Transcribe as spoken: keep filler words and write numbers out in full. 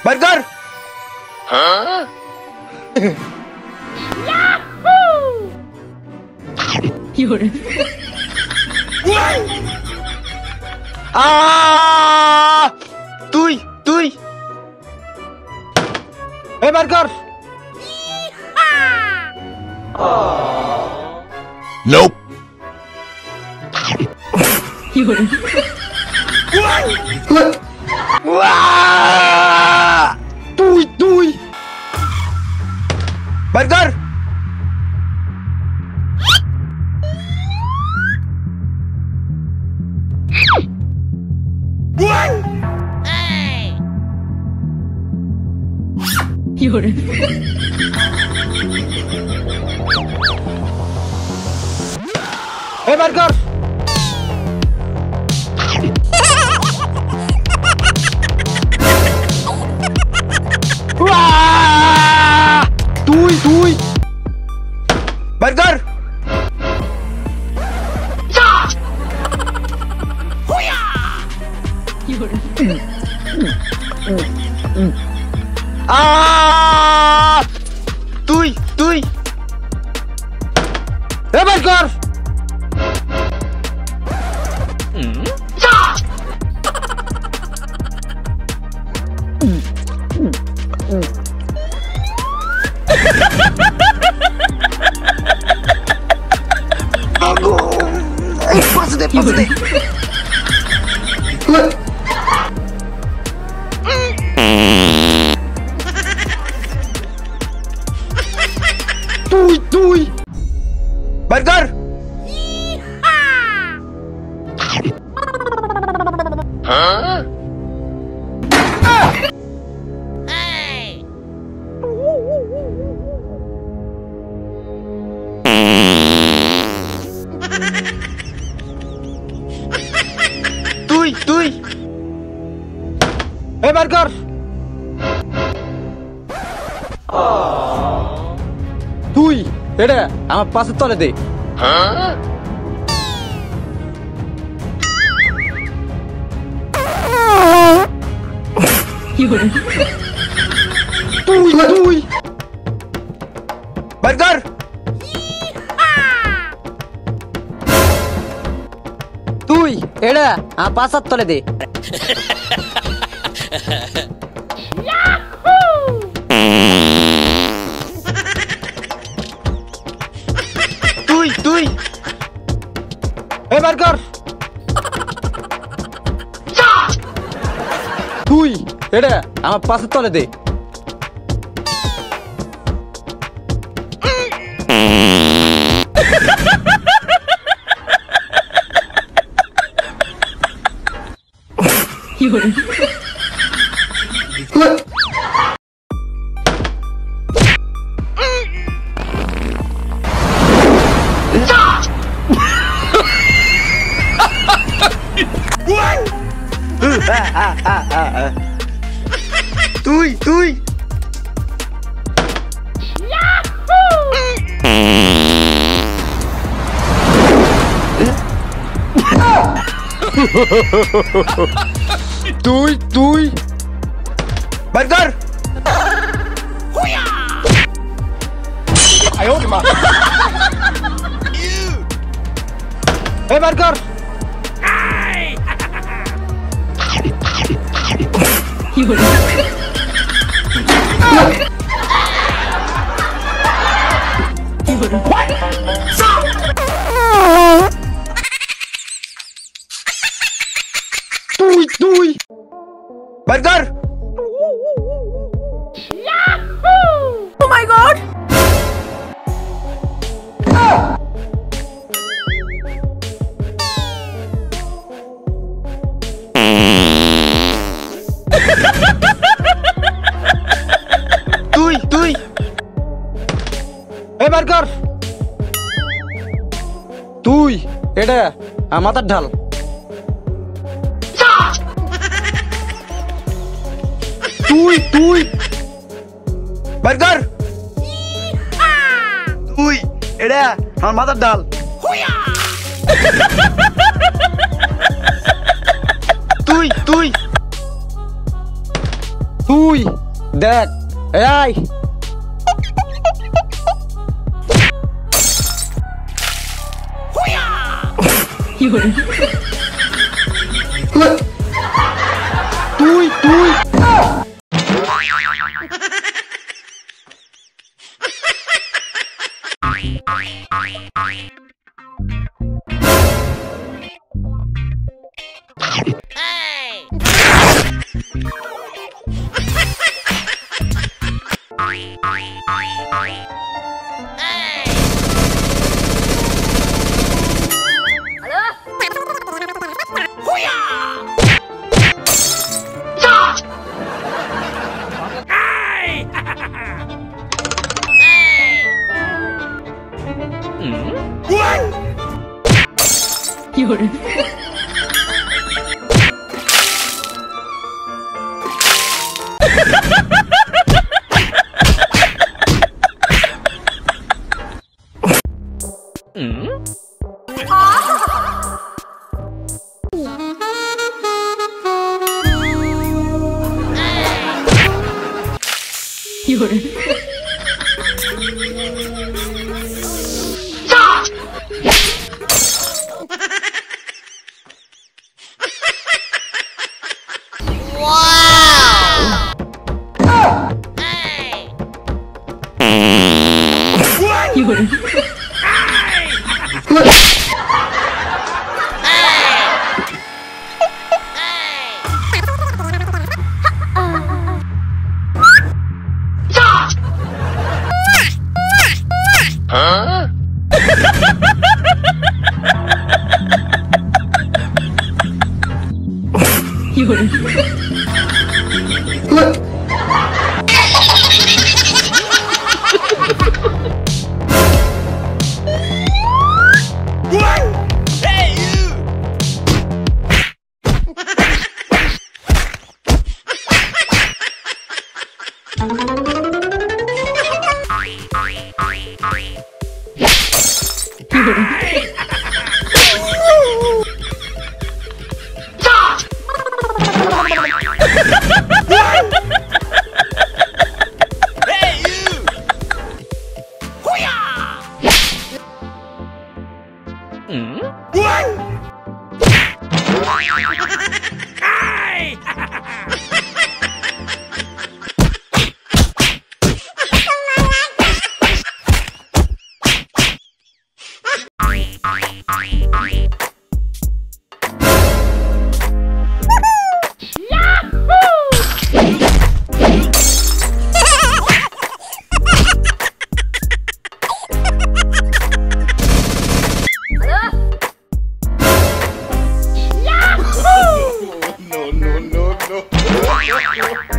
Burger হ্যাঁ Yahoo কি হরে আ তুই তুই এ বার্গার Nope. কি হরে তুই তুই বার্গার কি হরে এ বার্গার তুই তুই বার্গার তুই তুই এ বার্গার পাশে দে পাশে দে তুই তুই বার্গার হ্যাঁ তুই তুই এ বার্গার তুই এটা আমার পাশের তলে দে হ্যাঁ তুই তুই বার্গার তুই এটা আমার পাশের তলে দে তুই তুই এ বার্গার তুই এটা আমার পাশের তলে দে কি হলো তুই তুই তুই তুই বার্গার আয়ো মা এ বার্গার কি হলো কি হলো তুই তুই বার্গার Oh my god! তুই তুই এ বার্গার তুই এটা আমার মাথার ঢাল তুই তুই বার্গার তুই এটা আমার মাথার ডাল তুই তুই তুই তুই তুই no, no, no, no.